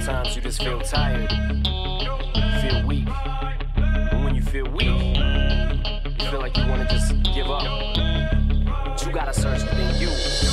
Sometimes you just feel tired, you feel weak. And when you feel weak, you feel like you want to just give up. But you gotta search within you.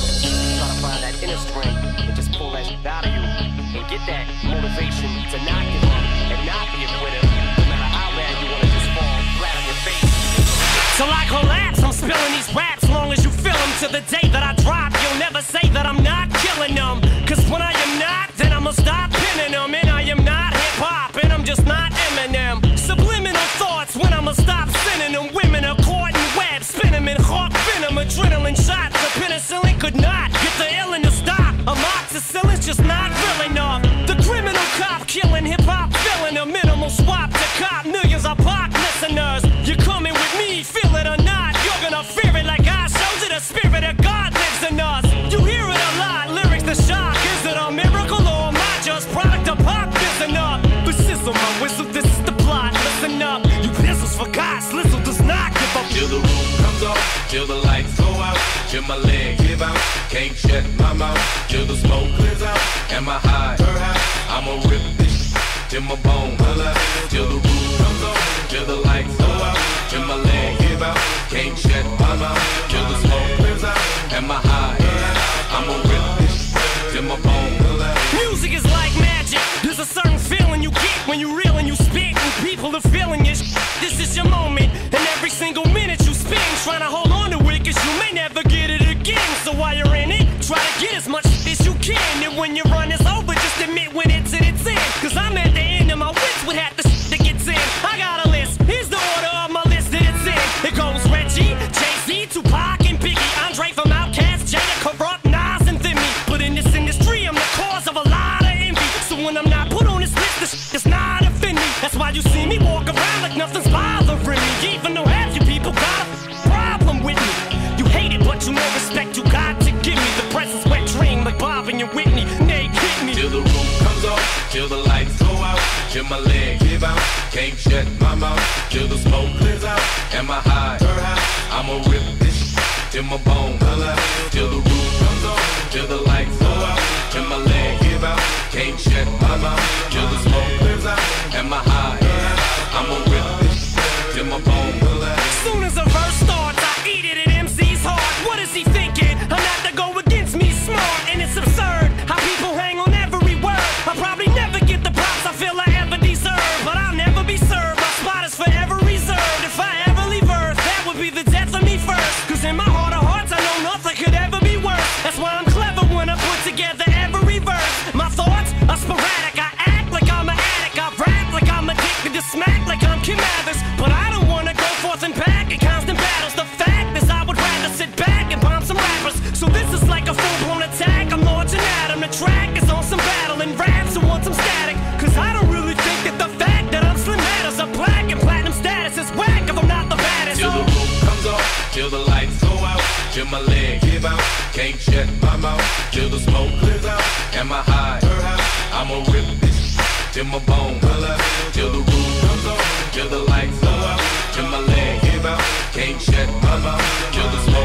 Try to find that inner strength and just pull that shit out of you. And get that motivation to not give up and not be a quitter. No matter how bad you want to just fall flat on your face. Till I collapse, I'm spilling these raps. Long as you feel them, to the day that I drop, you'll never say that I'm not killing them. Cause when I am not, then I'ma stop pinning them. And I am not hip-hop, and I'm just not Eminem. Subliminal thoughts when I'ma stop sending them. Women are caught in webs, spin them in hawk venom. Adrenaline shots, the penicillin could not get the illin to stop. Amoxicillin's just not real enough. The criminal cop killing hip-hop, filling a minimal swap to cop. Millions of pop listeners, you're coming with me, feel it or not. You're gonna fear it like I showed you. The spirit of God lives in us. You hear it a lot, lyrics the shock. Is it a miracle or am I just product of pop? Listen up, the sizzle, my whistle, this is the plot. Listen up, you pistols for God, Slizzle does not give up. Till the roof comes off, till the lights go out, till my leg give out, can't shut my mouth, till the smoke clears out, and my high, I'ma rip this till my bone holla, till the roof comes off, till the lights go out, till my leg give out, can't shut my mouth, till the smoke clears out, and my high, I'ma rip this till my bone holla. Music is like magic. There's a certain feeling you get when you reel and you spit, and people are feeling it. This is your moment, and every single minute you spend trying to hold on to it, cause you may never get it again. So while you're in it, try to get as much as you can. And when your run is over, just admit when it's in its end. Cause I'm at the end of my wits with half the that gets in. I got a list, here's the order of my list that it's in. It goes Reggie, Jay-Z, Tupac, and Biggie, Andre from Outkast, Jada, Corrupt, Nas, and Thimmy. But in this industry, I'm the cause of a lot of envy. So when I'm not put on this list, this does not offend me. That's why you see me walk around like nothing's bothering me. Even though half you people got a problem with me. You hate it, but you know respect you got to give me. The presence wet dream like Bob and your Whitney. Nay, hit me. Till the roof comes off, till the lights go out, till my leg give out, can't shut my mouth, till the smoke clears out, and my high, I'ma rip this till my bone holla, till the roof comes off, till the lights go out, till my leg give out, can't shut my mouth, till the smoke clears out, and my high, I'ma rip this till my bone holla. Soon as a verse starts, I eat it at MC's heart. What is he thinking? I'm not to go against me, smart, and it's absurd how people hang on every word. I'll probably never get the props I feel I ever deserve, but I'll never be served. My spot is forever reserved. If I ever leave Earth, that would be the death of me first. Cause in my heart of hearts, I know nothing could ever be worse. That's why I'm clever when I put together every verse. My thoughts are sporadic. I act like I'm an addict. I rap like I'm addicted to smack like I'm Kim Mathers. But I don't wanna go forth and back in constant battles. The fact is I would rather sit back and bomb some rappers. So this is like a full-blown attack. I'm launching at him. The track is on some battle and raps who want some static. Cause I don't really think that the fact that I'm Slim matters. A black and platinum status is whack if I'm not the baddest. Till the roof comes off, till the lights go out, till my leg give out, can't shut my mouth, till the smoke clears out, and my high, I'ma rip this till my bone holla, till the roof comes off, till the lights go out, till my leg give out, can't shut my mouth, till the smoke